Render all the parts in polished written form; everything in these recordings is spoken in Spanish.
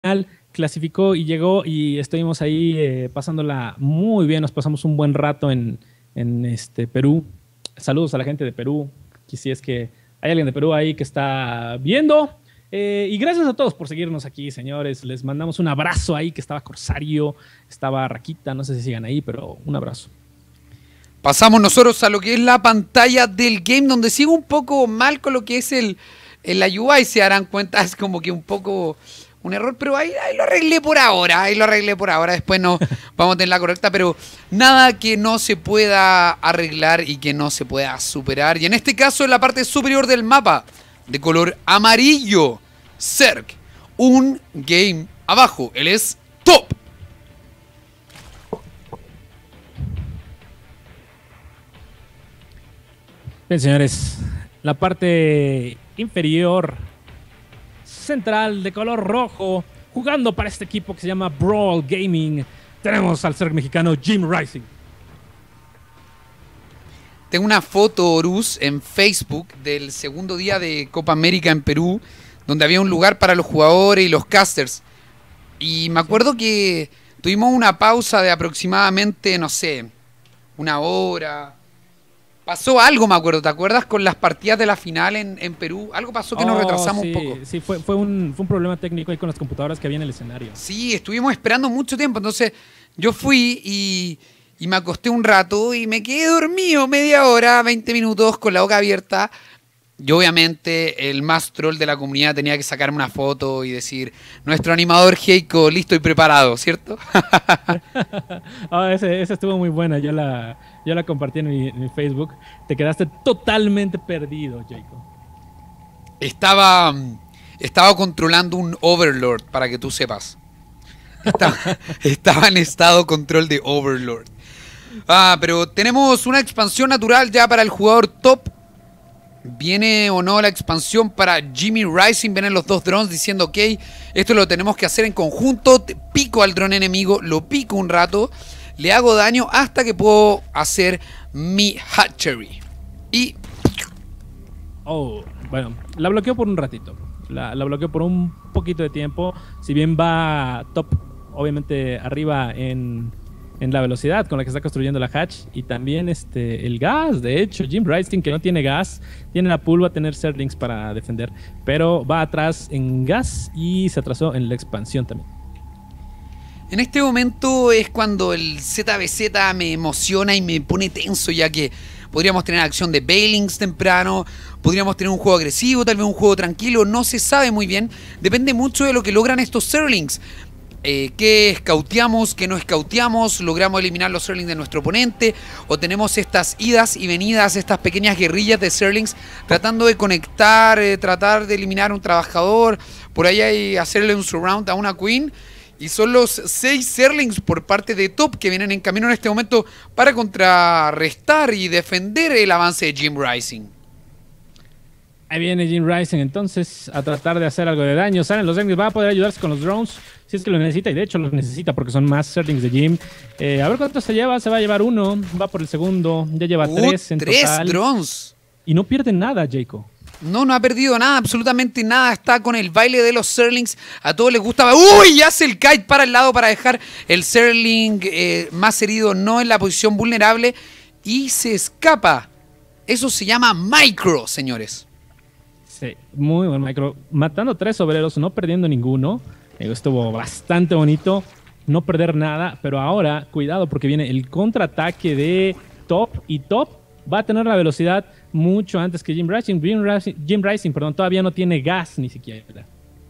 clasificó y llegó y estuvimos ahí pasándola muy bien, nos pasamos un buen rato en Perú. Saludos a la gente de Perú, que si es que hay alguien de Perú ahí que está viendo. Y gracias a todos por seguirnos aquí, señores. Les mandamos un abrazo ahí, que estaba Corsario, estaba Raquita, no sé si sigan ahí, pero un abrazo. Pasamos nosotros a lo que es la pantalla del game, donde sigo un poco mal con lo que es la UI, se darán cuenta, es como que un poco un error, pero ahí lo arreglé por ahora, después no vamos a tener la correcta, pero nada que no se pueda arreglar y que no se pueda superar. Y en este caso, en la parte superior del mapa, de color amarillo, Zerg, un game abajo, él es top. Bien, señores, la parte inferior central de color rojo, jugando para este equipo que se llama Brawl Gaming, tenemos al Zerg mexicano Jim Rising. Tengo una foto, Horus, en Facebook del segundo día de Copa América en Perú, donde había un lugar para los jugadores y los casters. Y me acuerdo que tuvimos una pausa de aproximadamente, no sé, una hora. Pasó algo, me acuerdo, ¿te acuerdas? Con las partidas de la final en Perú. Algo pasó que nos retrasamos sí, un poco. Sí, fue un problema técnico ahí con las computadoras que había en el escenario. Sí, estuvimos esperando mucho tiempo. Entonces yo fui y me acosté un rato y me quedé dormido media hora, 20 minutos con la boca abierta. Yo obviamente, el más troll de la comunidad, tenía que sacarme una foto y decir, nuestro animador Heiko, listo y preparado, ¿cierto? Esa estuvo muy buena, yo la compartí en mi Facebook. Te quedaste totalmente perdido, Jacob. Estaba controlando un Overlord, para que tú sepas. Estaba en estado control de Overlord. Pero tenemos una expansión natural ya para el jugador top. Viene o no la expansión para Jimmy Rising. Vienen los dos drones diciendo, ok, esto lo tenemos que hacer en conjunto. Pico al dron enemigo, lo pico un rato, le hago daño hasta que puedo hacer mi hatchery. Y... bueno, la bloqueo por un ratito. La bloqueo por un poquito de tiempo. Si bien va top, obviamente arriba en la velocidad con la que está construyendo la hatch, y también el gas. De hecho, Jim Rising, que no tiene gas, tiene la pool, va a tener Zerglings para defender, pero va atrás en gas y se atrasó en la expansión también. En este momento es cuando el ZBZ me emociona y me pone tenso, ya que podríamos tener acción de Bailings temprano, podríamos tener un juego agresivo, tal vez un juego tranquilo, no se sabe muy bien, depende mucho de lo que logran estos Zerglings. ¿Qué escauteamos, qué no escauteamos? ¿Logramos eliminar los Zerglings de nuestro oponente? ¿O tenemos estas idas y venidas, estas pequeñas guerrillas de Zerglings tratando de conectar, tratar de eliminar un trabajador, por ahí hay hacerle un surround a una queen? Y son los 6 Zerglings por parte de top que vienen en camino en este momento para contrarrestar y defender el avance de Jim Rising. Ahí viene Jim Rising entonces a tratar de hacer algo de daño. Salen los Zerglings, va a poder ayudarse con los drones si es que lo necesita, y de hecho los necesita porque son más Zerglings de Jim. A ver cuánto se lleva, se va a llevar uno, va por el segundo, ya lleva 3 en total. 3 drones. Y no pierde nada, Jacob. No ha perdido nada, absolutamente nada. Está con el baile de los Zerglings. A todos les gusta. ¡Uy! Hace el kite para el lado para dejar el Zergling más herido, no en la posición vulnerable. Y se escapa. Eso se llama micro, señores. Sí, muy buen micro. Matando 3 obreros, no perdiendo ninguno. Estuvo bastante bonito. No perder nada. Pero ahora, cuidado, porque viene el contraataque de top. Y top va a tener la velocidad mucho antes que Jim Rising. Jim Rising, perdón, todavía no tiene gas ni siquiera.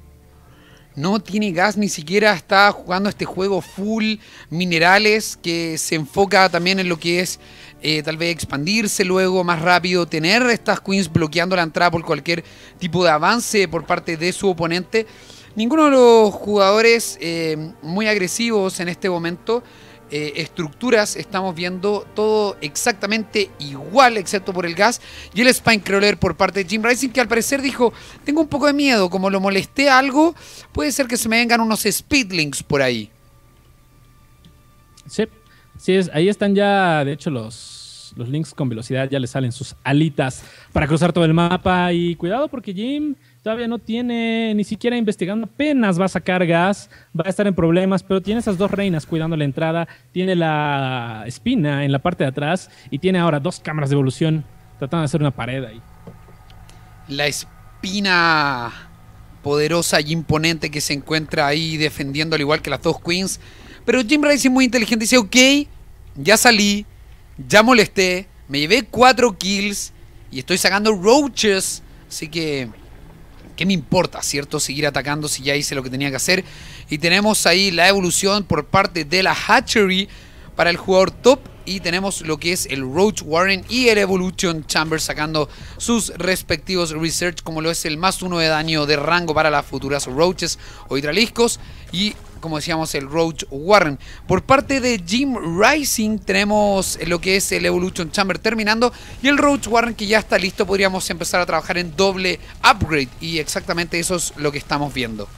No tiene gas ni siquiera, está jugando este juego full minerales que se enfoca también en lo que es tal vez expandirse luego más rápido, tener estas queens bloqueando la entrada por cualquier tipo de avance por parte de su oponente. Ninguno de los jugadores muy agresivos en este momento. Estructuras, estamos viendo todo exactamente igual excepto por el gas y el Spinecrawler por parte de Jim Rising, que al parecer dijo, tengo un poco de miedo, como lo molesté algo, puede ser que se me vengan unos Speedlings por ahí. Sí, ahí están ya, de hecho los links con velocidad ya le salen sus alitas para cruzar todo el mapa, y cuidado porque Jim todavía no tiene ni siquiera investigando, apenas va a sacar gas, va a estar en problemas, pero tiene esas dos reinas cuidando la entrada, tiene la espina en la parte de atrás y tiene ahora dos cámaras de evolución tratando de hacer una pared ahí. La espina poderosa y imponente que se encuentra ahí defendiendo al igual que las dos queens. Pero Jim Rising muy inteligente dice, ok, ya salí, ya molesté, me llevé 4 kills y estoy sacando roaches, así que ¿qué me importa, cierto? Seguir atacando si ya hice lo que tenía que hacer. Y tenemos ahí la evolución por parte de la Hatchery para el jugador top. Y tenemos lo que es el Roach Warren y el Evolution Chamber sacando sus respectivos research, como lo es el +1 de daño de rango para las futuras Roaches o Hidraliscos. Y como decíamos, el Roach Warren. Por parte de Jim Rising tenemos lo que es el Evolution Chamber terminando. Y el Roach Warren que ya está listo. Podríamos empezar a trabajar en doble upgrade. Y exactamente eso es lo que estamos viendo.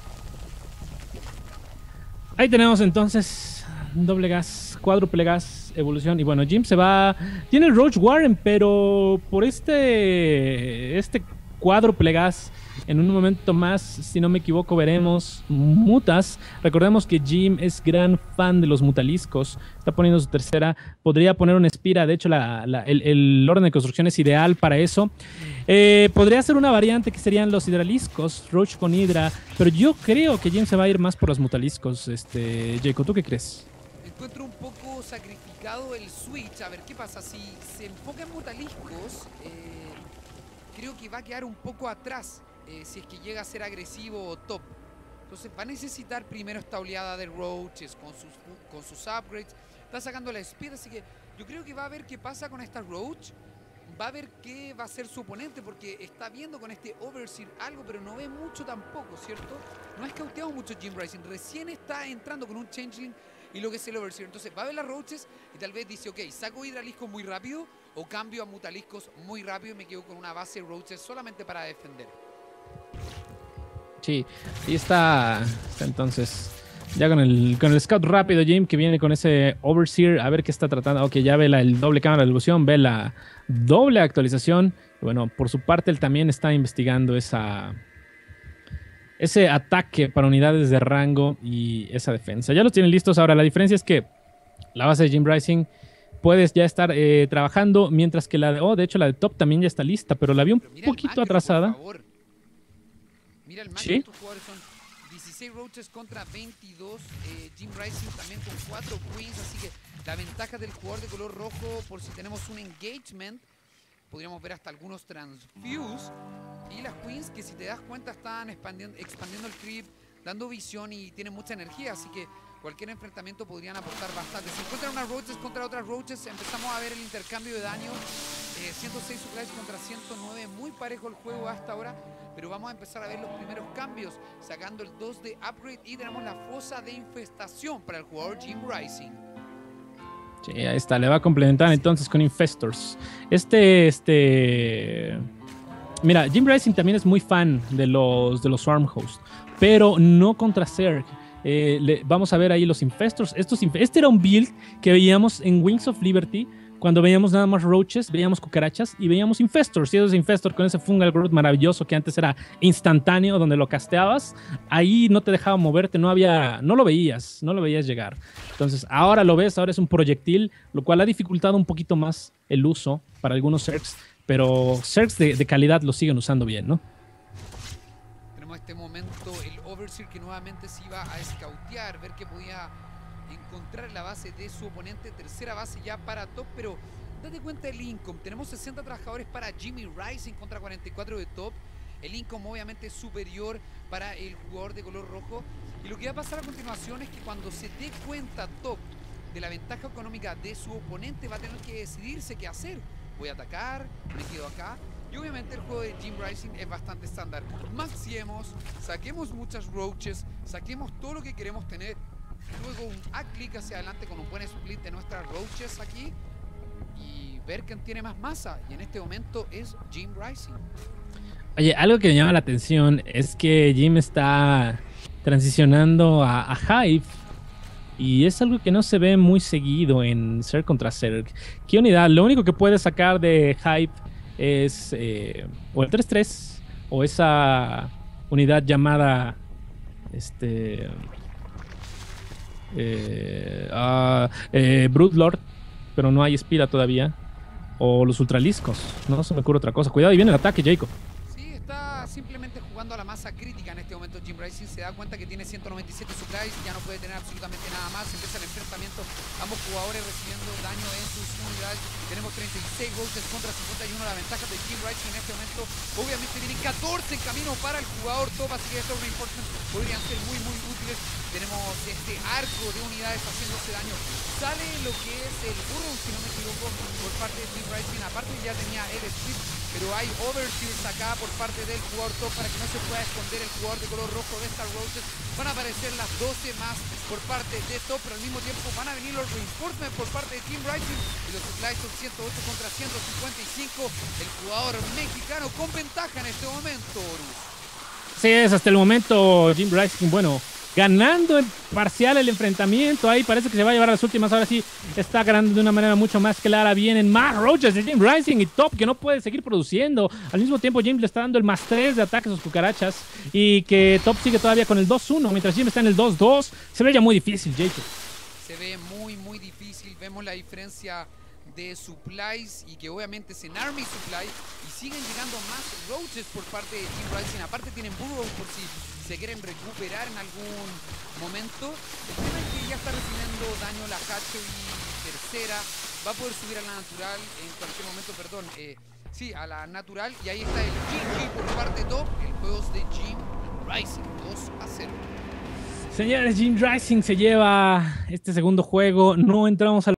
Ahí tenemos entonces doble gas, cuádruple gas, evolución. Y bueno, Jim se va. Tiene el Roach Warren, pero por este cuádruple gas, en un momento más, si no me equivoco, veremos mutas. Recordemos que Jim es gran fan de los mutaliscos. Está poniendo su tercera. Podría poner una espira. De hecho, el orden de construcción es ideal para eso. Podría ser una variante que serían los hidraliscos, Roach con Hydra. Pero yo creo que Jim se va a ir más por los mutaliscos. Jacob, ¿tú qué crees? Encuentro un poco sacrificado el switch. A ver, ¿qué pasa? Si se enfoca en mutaliscos, creo que va a quedar un poco atrás. Si es que llega a ser agresivo o top. Entonces va a necesitar primero esta oleada de roaches con sus upgrades. Está sacando la speed, así que yo creo que va a ver qué pasa con esta roach. Va a ver qué va a hacer su oponente, porque está viendo con este Overseer algo, pero no ve mucho tampoco, ¿cierto? No ha escauteado mucho Jim Rising. Recién está entrando con un Changeling y lo que es el Overseer. Entonces va a ver las roaches y tal vez dice, ok, saco Hidraliscos muy rápido o cambio a Mutaliscos muy rápido y me quedo con una base de roaches solamente para defender. Sí, ahí está entonces. Ya con el scout rápido, Jim, que viene con ese Overseer, a ver qué está tratando. Ok, ya ve el doble cámara de evolución, ve la doble actualización. Bueno, por su parte, él también está investigando ese ataque para unidades de rango y esa defensa. Ya los tienen listos. Ahora, la diferencia es que la base de Jim Rising puedes ya estar trabajando, mientras que de hecho la de top también ya está lista, pero la vi un poquito atrasada. Mira el match, ¿Sí? estos jugadores son 16 roaches contra 22. Jim Rising también con 4 queens, así que la ventaja del jugador de color rojo, por si tenemos un engagement, podríamos ver hasta algunos transfuse. Y las queens que, si te das cuenta, están expandiendo el creep, dando visión y tienen mucha energía, así que cualquier enfrentamiento podrían aportar bastante. Si encuentran unas roaches contra otras roaches, empezamos a ver el intercambio de daño. 106 supplies contra 109, muy parejo el juego hasta ahora, pero vamos a empezar a ver los primeros cambios, sacando el 2 de upgrade y tenemos la fosa de infestación para el jugador Jim Rising. Sí, ahí está, le va a complementar entonces con Infestors. Mira, Jim Rising también es muy fan de los Swarm Host, pero no contra Zerg. Vamos a ver ahí los Infestors. Este era un build que veíamos en Wings of Liberty. Cuando veíamos nada más roaches, veíamos cucarachas y veíamos Infestors. Y esos Infestors con ese Fungal Growth maravilloso que antes era instantáneo, donde lo casteabas, ahí no te dejaba moverte, no lo veías llegar. Entonces ahora lo ves, ahora es un proyectil, lo cual ha dificultado un poquito más el uso para algunos Zergs, pero Zergs de calidad lo siguen usando bien, ¿no? Tenemos este momento el Overseer que nuevamente se iba a escautear, ver qué podía encontrar la base de su oponente. Tercera base ya para top, pero date cuenta del income. Tenemos 60 trabajadores para Jimmy Rising contra 44 de top. El income obviamente es superior para el jugador de color rojo. Y lo que va a pasar a continuación es que cuando se dé cuenta top de la ventaja económica de su oponente, va a tener que decidirse qué hacer. Voy a atacar, me quedo acá. Y obviamente el juego de Jim Rising es bastante estándar. Maxiemos, saquemos muchas roaches, saquemos todo lo que queremos tener. Luego un clic hacia adelante con un buen split de nuestras roaches aquí y ver quién tiene más masa. Y en este momento es Jim Rising. Oye, algo que me llama la atención es que Jim está transicionando a Hive. Y es algo que no se ve muy seguido en Zerg contra Zerg. ¿Qué unidad? Lo único que puede sacar de Hive es o el 3-3 o esa unidad llamada este Broodlord, pero no hay Spira todavía. O los Ultraliscos. No se me ocurre otra cosa. Cuidado, y viene el ataque, Jacob. Sí, está simplemente jugando a la masa crítica en este momento. Jim Rising se da cuenta que tiene 197 supplies, ya no puede tener absolutamente nada más. Empieza el enfrentamiento, ambos jugadores recibiendo daño en sus unidades. Tenemos 36 volts contra 51. La ventaja de Jim Rising en este momento. Obviamente tienen 14 en camino para el jugador top, así que estos reinforcements podrían ser muy útiles. Tenemos este arco de unidades haciéndose daño. Sale lo que es el burro, si no me equivoco, por parte de Jim Rising. Aparte ya tenía el split, pero hay overseers acá por parte del jugador top para que no se pueda esconder el jugador de color rojo de Star Roses. Van a aparecer las 12 más por parte de top, pero al mismo tiempo van a venir los reinforcements por parte de Team Rising. Y los supplies son 108 contra 155. El jugador mexicano con ventaja en este momento, Horus. Sí, es hasta el momento Jim Rising, bueno, ganando en parcial el enfrentamiento. Ahí parece que se va a llevar a las últimas. Ahora sí está ganando de una manera mucho más clara. Vienen más roaches de Jim Rising y top, que no puede seguir produciendo. Al mismo tiempo Jim le está dando el +3 de ataque a sus cucarachas. Y que top sigue todavía con el 2-1, mientras Jim está en el 2-2. Se ve ya muy difícil, Jacob. Se ve muy difícil. Vemos la diferencia de supplies y que obviamente es en Army Supply y siguen llegando más roaches por parte de Team Rising. Aparte tienen burrow por si se quieren recuperar en algún momento. El tema es que ya está recibiendo daño la Hatchery tercera. Va a poder subir a la natural en cualquier momento, perdón. Sí, a la natural. Y ahí está el GG por parte de top. El juego es de Jim Rising 2-0. Señores, Jim Rising se lleva este segundo juego. No entramos al